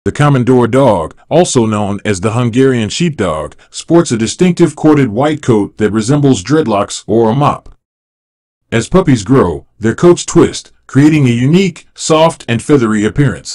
The Commodore dog, also known as the Hungarian sheepdog, sports a distinctive corded white coat that resembles dreadlocks or a mop. As puppies grow, their coats twist, creating a unique, soft, and feathery appearance.